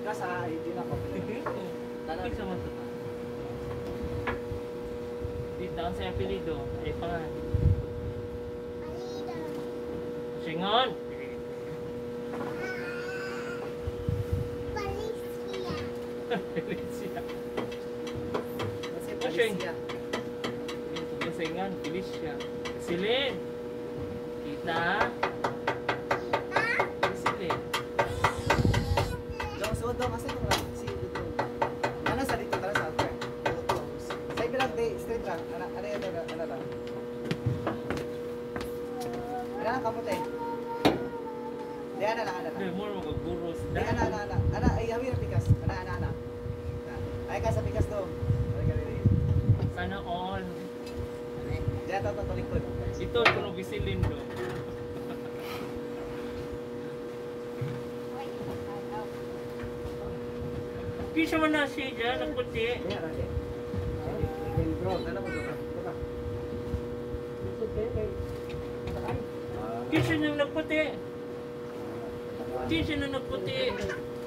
Pikas ha, hindi na ko. Ay, sa mga tata. Dito, ang sa apelido. Ay, pangan. Singon! Felicia. Kasi Pasyeng. Felicia. Singan, Felicia. Silin! Kita? Silin. Dong, so dong, kasi ito lang. Si Dudong. Ano sa dito tara sa atin? Sa ibilang day, straight lang. Ano lang. Ano lang kamote? Di, ano lang. Hindi, more magaguro Di, ano. Ay, hawi na pikas. Ano. Ay, ka sa pikas dong. Ay, ka rin. Sana all. Di, ito, tulikod. Ito, tunog isilin do. Kisa man na siya dyan, ang puti. Di, ano, di. Bro, ano mo bro? Kisa niyang nagputi. Kisa nang nagputi.